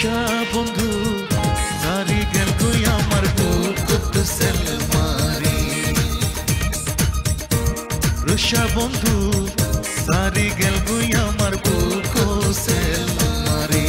রুষা বন্ধু সারি গেল কই আমার বুকুত সেল মারি রুষা বন্ধু সারি গেল কই আমার বুকো সেল মারি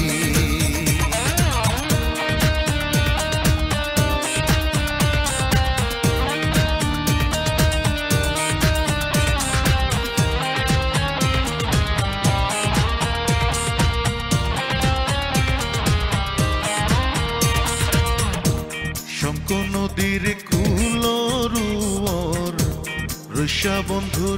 নদীর কুলরুয়র রুষা বন্ধুর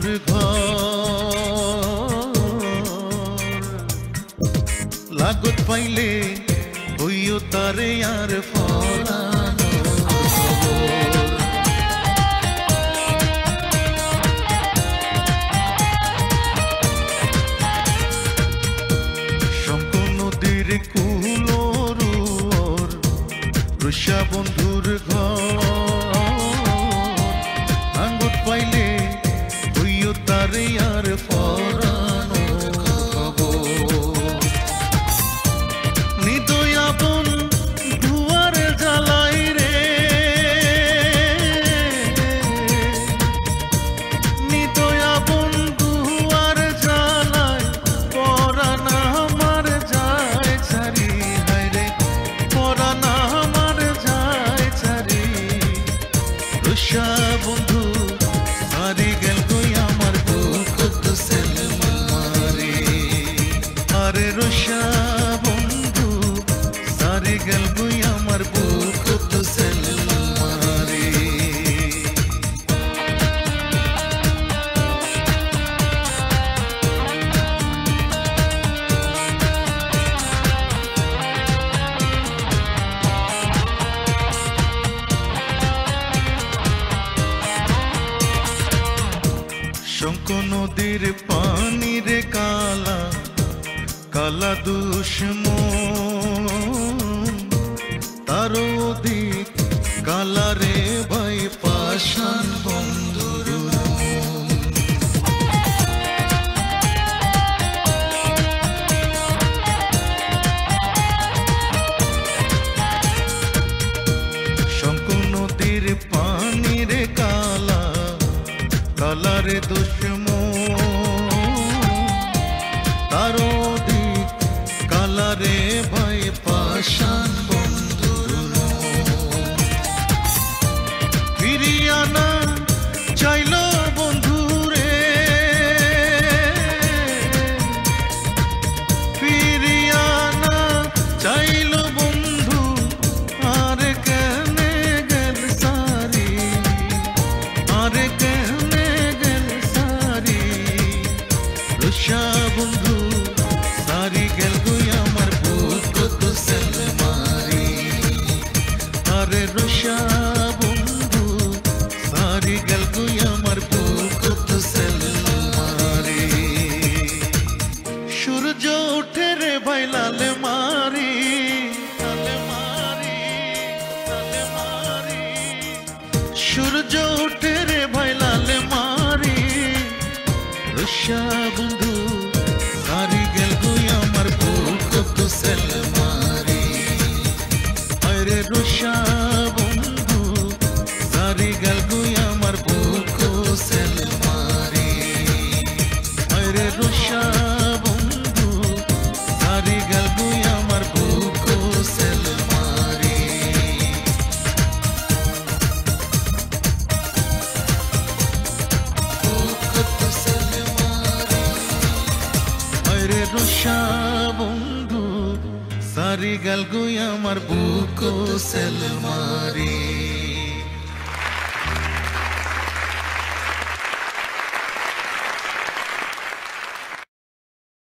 ঘর লাগত পাইলে হইও তারে আর ফলানো শঙ্কর নদীর কুলরুয়র রুষা বন্ধুর আঙ্গুর পাইলে হইও তারে আর ফরানো নিদয়া বন দুয়ারে জ্বালাই রে নিদয়া বন দুয়ারে জ্বালাই পরানা আমার যায় ছাড়ি হায় রে পরানা রুষা বন্ধু সারি গেল কই আমার বুকুত সেল মারি আরে রুষা বন্ধু সারি গেল কই আমার বুকুত সেল মারি শঙ্কর নদীর পানির কালা কালা দুশ্মন তার অধিক কালা রে ভাই পাষাণ বন্ধুর শঙ্কর নদীর পানির কালা কালারে দুশ্মন তার অধিক কালারে ভাই পাষাণ বন্ধুর ফিরিয়ানা চাইল বন্ধুরে ফিরিয়ানা চাইল বন্ধু আর কেনে গেল সারি আর কেনে রুষা বন্ধু সারি গেল কই আমার বুকুত সেল মারি আরে রুষা বন্ধু সারি গেল কই আমার বুকুত সেল মারি সূর্য ওঠে রে ভাই লাল মারি লাল মারি লাল মারি সূর্য ওঠে রে ভাই লাল মারি রুষা বন্ধু সারি গেল কই আমার বুকুত সেল মারি আরে রুষা বন্ধু সারি গেল কই আমার বুকুত সেল মারি আরে রুষা বন্ধু সারি গেল কই আমার বুকুত সেল মারি রুষা বন্ধু সারি গেল কই আমার বুকুত সেল মারি।